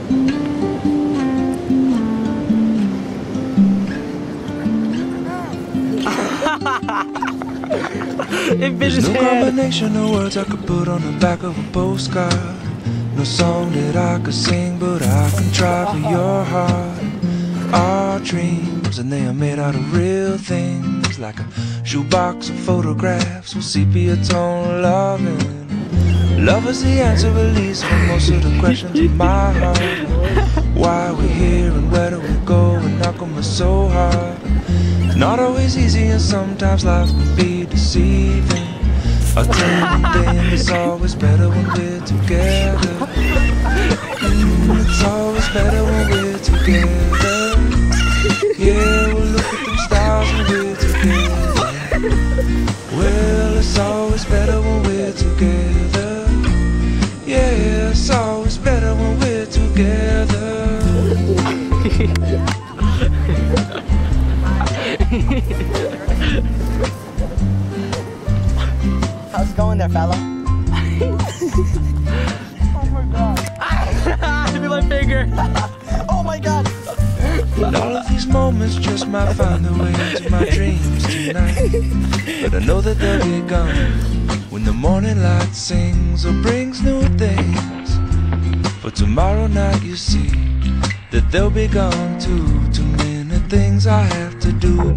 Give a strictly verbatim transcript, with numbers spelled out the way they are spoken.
It bit his There's no head. combination of words I could put on the back of a postcard. No song that I could sing, but I can try for your heart. Our dreams, and they are made out of real things, like a shoebox of photographs with sepia tone loving. Love is the answer, at least, for most of the questions in my heart. Why we're here and where do we go, and how come we're so hard? It's not always easy, and sometimes life can be deceiving. I tell you, babe, it's always better when we're together. Mm, it's always better when we're together. Yeah, we'll look at them stars when we're together. Well, it's always better when we're together. Yeah, it's always better when we're together. How's it going there, fella? Oh my god. Give me my finger. Oh my god. And all of these moments just might find their way into my dreams tonight. But I know that they'll be gone when the morning light sings or brings new things. But tomorrow night you see that they'll be gone too. Too many things I have to do.